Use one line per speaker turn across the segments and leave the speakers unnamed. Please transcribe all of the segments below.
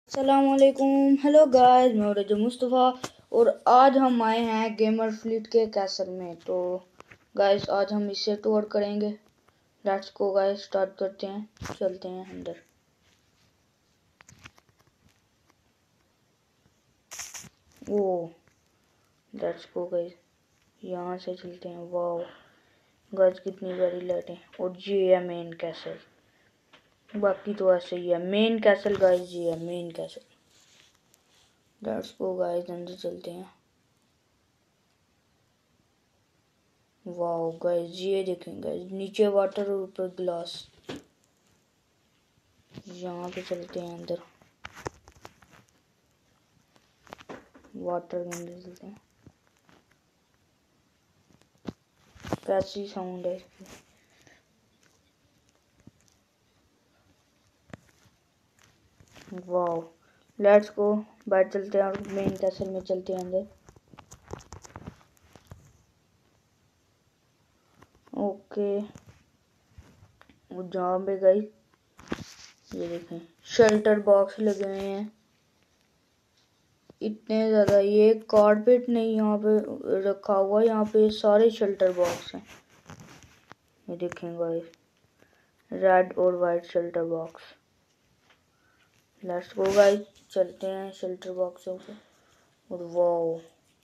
अस्सलामुअलैकुम। Hello guys, मैं हूं रजब मुस्तफ़ा और आज हम आए हैं गेमर फ्लीट के कैसल में। तो गाइस आज हम इसे टूर करेंगे। लेट्स गो गाइस, स्टार्ट करते हैं, चलते हैं अंदर। ओ लेट्स गो गाइस, यहाँ से चलते हैं। वाओ गाइस, कितनी बड़ी लाइटें। और ये है मेन कैसल। बाकी तो ऐसे ही है। मेन कैसल गाइस, ये है main castle. Let's go guys, अंदर चलते हैं। वाओ गाइस, ये देखें गाइस, नीचे वाटर और ऊपर ग्लास। यहाँ पे चलते हैं अंदर, वाटर के अंदर चलते हैं। कैसी साउंड है इसकी। वाओ लेट्स गो, बैठ चलते हैं और मेन कैसल में चलते हैं अंदर। ओके, जहाँ पे गई ये देखें शेल्टर बॉक्स लगे हुए हैं इतने ज़्यादा। ये कारपेट नहीं यहाँ पे रखा हुआ, यहाँ पे सारे शेल्टर बॉक्स हैं। ये देखें गाइस, रेड और white shelter box. Let's go guys, चलते हैं शेल्टर बॉक्सों पे। और वाओ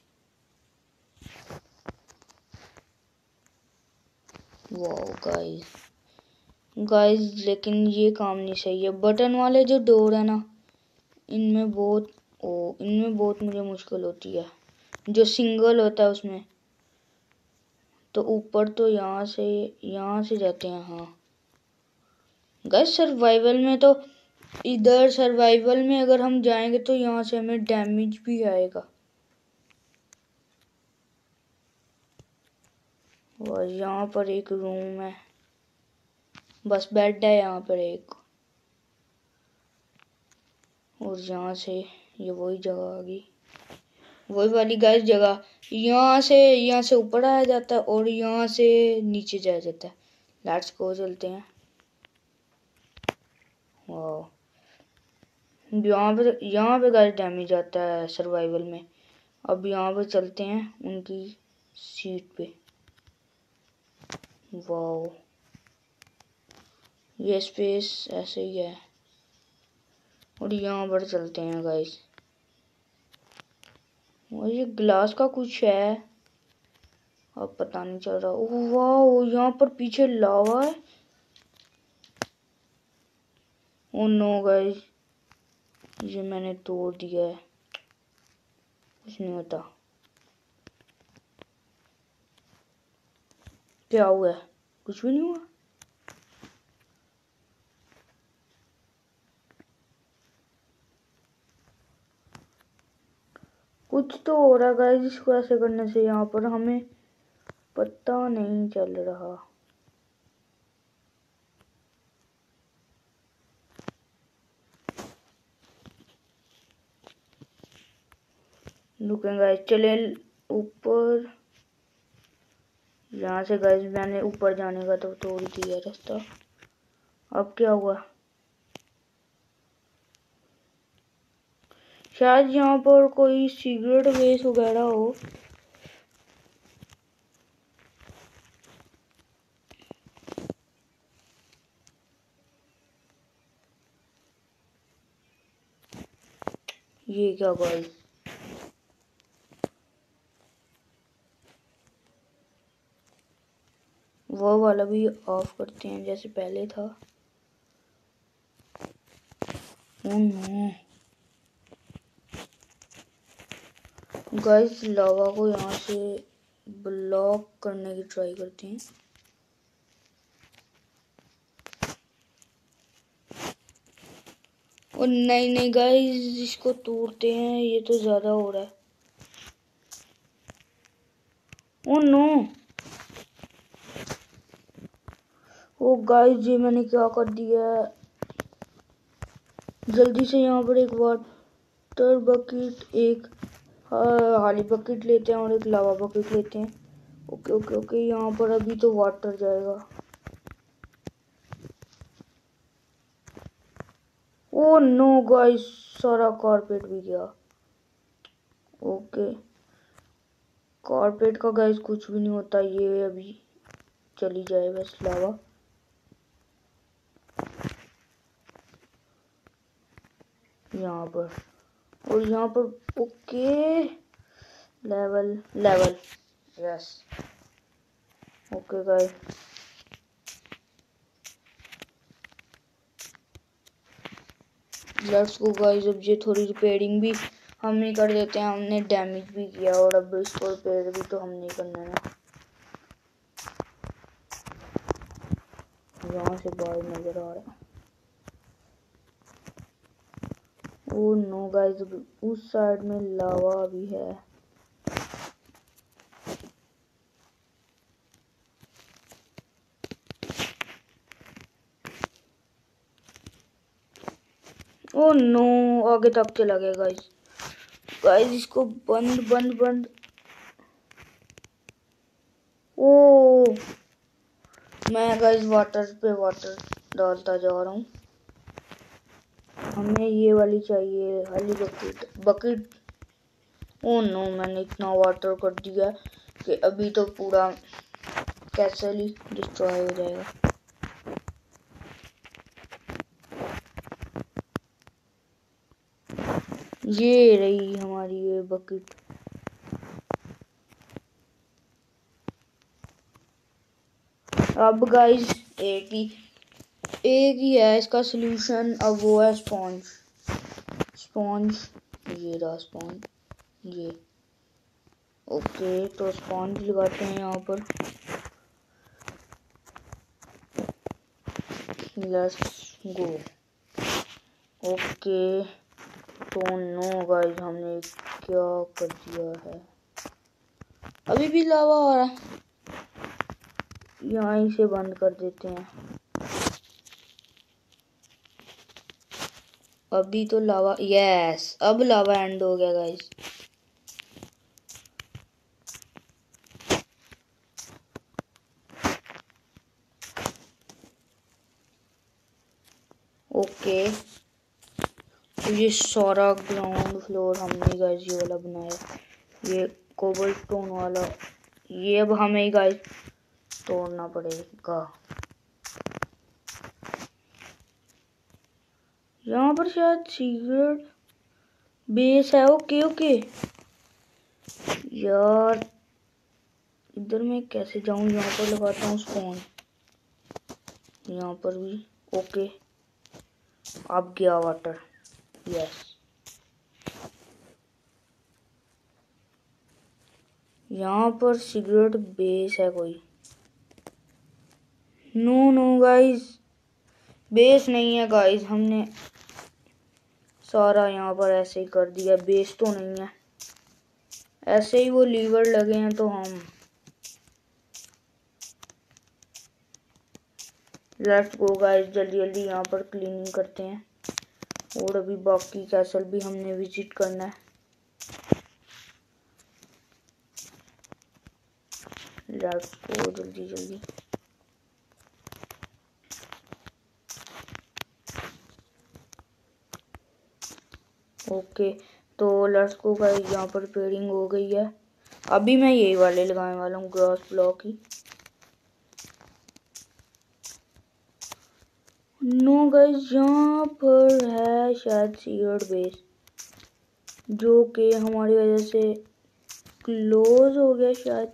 वाओ गाइस, लेकिन ये काम नहीं सही है। बटन वाले जो डोर है ना, इनमें बहुत मुझे मुश्किल होती है। जो सिंगल होता है उसमें तो ऊपर तो यहाँ से जाते हैं। हाँ गाइस, सर्वाइवल में तो इधर सर्वाइवल में अगर हम जाएंगे तो यहाँ से हमें डैमेज भी आएगा। और यहाँ पर एक रूम है, बस बेड है यहाँ पर एक। और यहाँ से ये वही जगह आ गई, वही वाली गाइस जगह। यहाँ से ऊपर आया जाता है और यहाँ से नीचे जाया जाता है। लेट्स गो, चलते हैं। वाह, यहाँ पे गाइस डैमेज आता है सर्वाइवल में। अब यहाँ पे चलते हैं उनकी सीट पे। वाह, ये स्पेस ऐसे ही है। और यहाँ पर चलते हैं गाइस। और ये ग्लास का कुछ है, अब पता नहीं चल रहा। ओह वाह, यहाँ पर पीछे लावा है। ओह नो गाइस, ये मैंने तोड़ दिया है। कुछ नहीं होता। क्या हुआ है? कुछ भी नहीं हुआ। कुछ तो हो रहा है गाइस, इसको ऐसे करने से यहाँ पर हमें पता नहीं चल रहा। रुकें गाइस, चले ऊपर। यहाँ से गाइस मैंने ऊपर जाने का तो तोड़ दिया रास्ता। अब क्या हुआ? शायद यहाँ पर कोई सीक्रेट बेस वगैरह हो। ये क्या गाइस, वो वाला भी ऑफ करते हैं जैसे पहले था। ओह नो गाइस, लावा को यहाँ से ब्लॉक करने की ट्राई करते हैं। और नहीं गाइस, इसको तोड़ते हैं, ये तो ज्यादा हो रहा है। ओह नो, ओ गाइस, ये मैंने क्या कर दिया। जल्दी से यहाँ पर एक वाटर बकेट, एक हाली बकेट लेते हैं और एक लावा बकेट लेते हैं। ओके ओके ओके, यहाँ पर अभी तो वाटर जाएगा। ओ नो गाइस, सारा कारपेट भी गया। ओके, कारपेट का गाइस कुछ भी नहीं होता, ये अभी चली जाए बस लावा। यहाँ पर और यहाँ पर। Okay, level level, yes. Okay guys, let's go guys. अब ये थोड़ी रिपेयरिंग भी हम ही कर देते हैं, हमने डैमेज भी किया और अब इसको रिपेयर भी तो हमने करना है ना। यहाँ से बाहर नजर आ रहा है। ओ नो गाइस, उस साइड में लावा भी है। ओ नो, आगे तक चला गया गाइस। गाइस इसको बंद बंद बंद। ओ, मैं गाइस वाटर पे वाटर डालता जा रहा हूँ। हमें ये वाली चाहिए, वाली बकेट बकेट। ओ नो, मैंने इतना वाटर कर दिया कि अभी तो पूरा कैसल ही डिस्ट्रॉय हो जाएगा। ये रही हमारी ये बकेट। अब गाइस एक ही है इसका सलूशन, अब वो है स्पॉन्ज। स्पॉन्ज, ये रहा स्पॉन्ज, ये। ओके, तो स्पॉन्ज लगाते हैं यहाँ पर। Let's go. ओके, तो नो गाइस, हमने क्या कर दिया है। अभी भी लावा आ रहा है, यहाँ से बंद कर देते हैं। अभी तो लावा, यस, अब लावा एंड हो गया गाइस। ओके, तो ये सारा ग्राउंड फ्लोर हमने गाइस ये वाला बनाया, ये कोबलस्टोन वाला। ये अब हमें गाइस तोड़ना पड़ेगा। यहाँ पर शायद सीक्रेट बेस है। ओके ओके यार, इधर मैं कैसे जाऊं? यहाँ पर लगाता हूँ स्पॉन, यहाँ पर भी। ओके, अब गया वाटर, यस। यहाँ पर सीक्रेट बेस है कोई। नो नो गाइस, बेस नहीं है गाइस, हमने सारा यहाँ पर ऐसे ही कर दिया। बेस तो नहीं है, ऐसे ही वो लीवर लगे हैं तो हम। लेट्स गो गाइस, जल्दी जल्दी यहाँ पर क्लीनिंग करते हैं और अभी बाकी कैसल भी हमने विजिट करना है। लेट्स गो जल्दी जल्दी। ओके, तो लेट्स गो गाइस, यहाँ पर रिपेयरिंग हो गई है। अभी मैं यही वाले लगाने वाला हूँ, ग्रास ब्लॉक ही। नो गाइस, यहाँ पर है शायद सीक्रेट बेस, जो कि हमारी वजह से क्लोज हो गया शायद।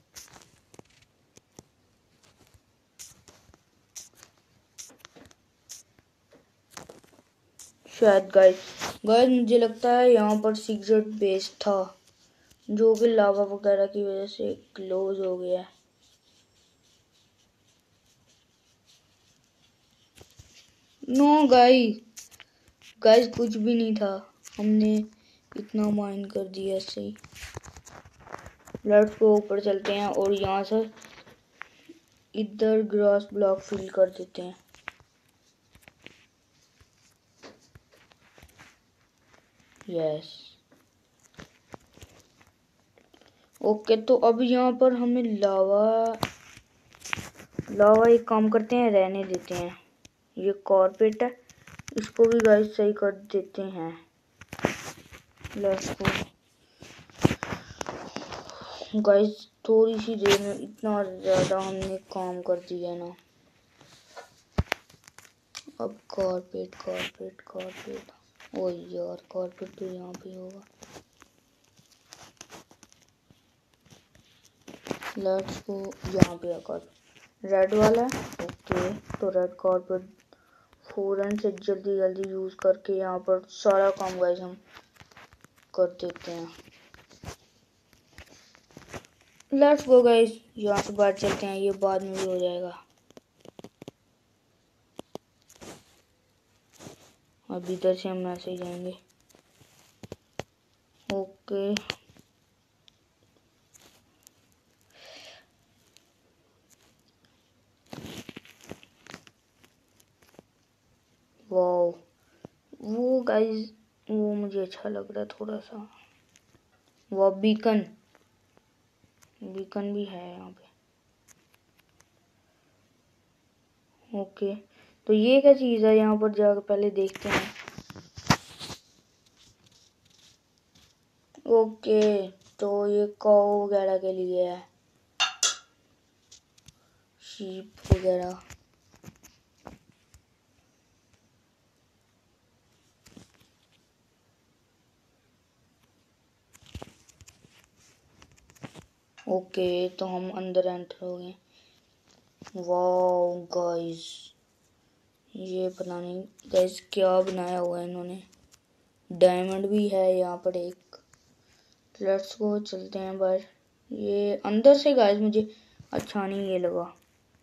गाइस मुझे लगता है यहाँ पर सीक्रेट बेस था, जो कि लावा वगैरह की वजह से क्लोज हो गया है। नो गाइस कुछ भी नहीं था, हमने इतना माइन कर दिया ऐसे ही। लेट्स को ऊपर चलते हैं और यहाँ से इधर ग्रास ब्लॉक फिल कर देते हैं। यस, ओके, तो अब यहाँ पर हमें लावा एक काम करते हैं, रहने देते हैं। ये कारपेट है, इसको भी गाइस सही कर देते हैं। लेट्स गो गाइस, थोड़ी सी देर में इतना ज़्यादा हमने काम कर दिया ना। अब कारपेट कारपेट कारपेट, ओ यार कारपेट तो यहाँ पे होगा। लेट्स गो, यहाँ पे कारपेट रेड वाला है। ओके, तो रेड कारपेट फौरन से जल्दी जल्दी यूज़ करके यहाँ पर सारा काम गाइस हम कर देते हैं। लेट्स गो गाइस, यहाँ से बाहर चलते हैं, ये बाद में भी हो जाएगा। अब इधर से हम ऐसे जाएंगे। ओके, वाओ, वो गाइस वो मुझे अच्छा लग रहा है थोड़ा सा। वो बीकन बीकन भी है यहाँ पे। ओके, तो ये क्या चीज़ है, यहाँ पर जाकर पहले देखते हैं। ओके, तो ये काऊ वगैरह के लिए है, शीप वगैरह। ओके, तो हम अंदर एंटर हो गए। वाओ गाइस, ये पता नहीं गाइस क्या बनाया हुआ है इन्होंने। डायमंड भी है यहाँ पर एक। लेट्स गो, चलते हैं बाहर। ये अंदर से गाइस मुझे अच्छा नहीं ये लगा।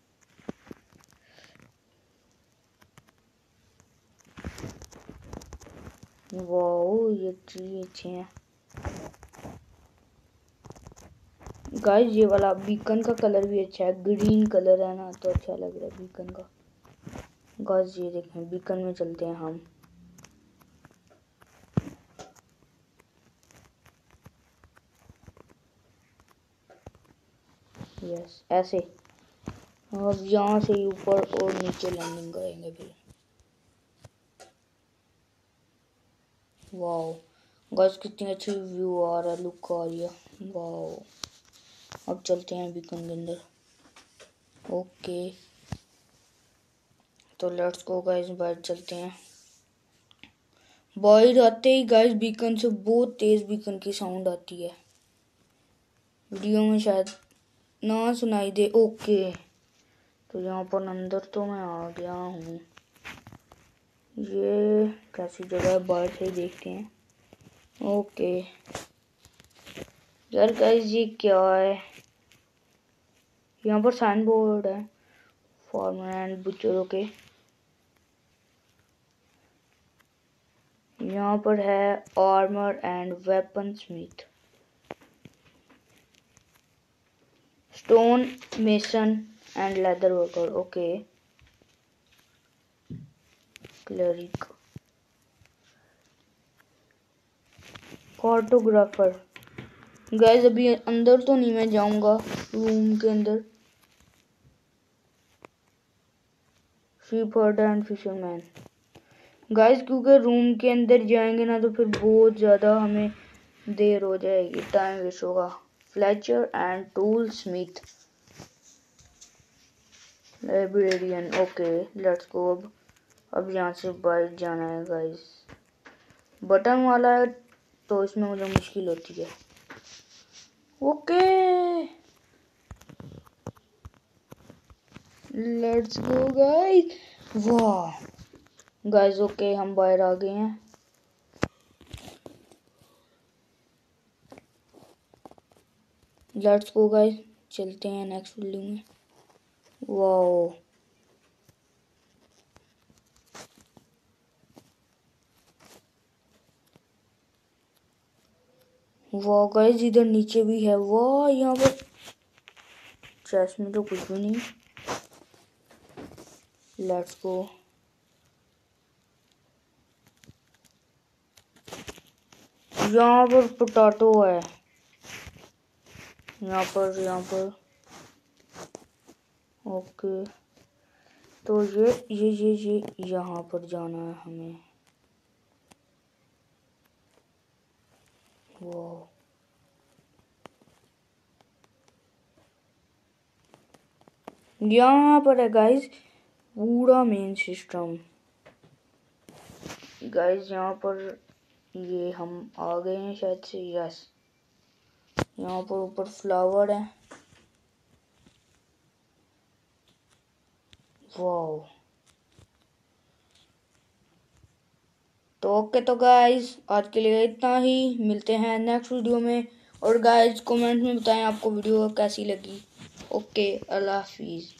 वाओ, ये ट्री अच्छे हैं गाइस। ये वाला बीकन का कलर भी अच्छा है, ग्रीन कलर है ना, तो अच्छा लग रहा है बीकन का। गाइस ये देखें, बीकन में चलते हैं हम। यस, ऐसे। अब यहाँ से ऊपर और नीचे लैंडिंग करेंगे फिर। वाओ गाइस, कितनी अच्छी व्यू आ रहा है, लुक आ रही है। वाओ, अब चलते हैं बीकन के अंदर। ओके, तो लेट्स गो गाइस, बाहर चलते हैं। बाहर आते ही गाइस बीकन से बहुत तेज बीकन की साउंड आती है। वीडियो में शायद ना सुनाई दे। ओके, तो यहाँ पर अंदर तो मैं आ गया हूँ। ये कैसी जगह है, बाहर से ही देखते हैं। ओके यार गाइस, ये क्या है, यहाँ पर साइन बोर्ड है फार्मर एंड बुचरों के। यहाँ पर है armour and weapon smith, stone mason and leather worker. Okay, cleric, cartographer. Guys अभी अंदर तो नहीं मैं जाऊंगा, रूम के अंदर। Sheep herder and fisherman guys, क्योंकि रूम के अंदर जाएंगे ना तो फिर बहुत ज़्यादा हमें देर हो जाएगी, टाइम वेस्ट होगा। Fletcher and tool smith, librarian. Okay, let's go. अब यहाँ से बाहर जाना है गाइस। बटन वाला है तो इसमें मुझे मुश्किल होती है। Okay, let's go guys. वाह गाइस, ओके हम बाहर आ गए हैं। लेट्स गो गाइस, चलते हैं नेक्स्ट बिल्डिंग में। वाओ वाह गाइस, इधर नीचे भी है। वाह, यहाँ पर चेस्ट में तो कुछ भी नहीं। Let's go. यहाँ पर पोटैटो है, यहाँ पर। ओके, तो ये यहाँ पर जाना है हमें। वो यहाँ पर है गाइस पूरा मेन सिस्टम। गाइस यहाँ पर ये हम आ गए हैं शायद से। यस, यहाँ पर ऊपर फ्लावर है। वाओ। तो ओके, तो गाइस आज के लिए इतना ही। मिलते हैं नेक्स्ट वीडियो में। और गाइस कमेंट में बताएं आपको वीडियो कैसी लगी। ओके, अल्लाह हाफिज़।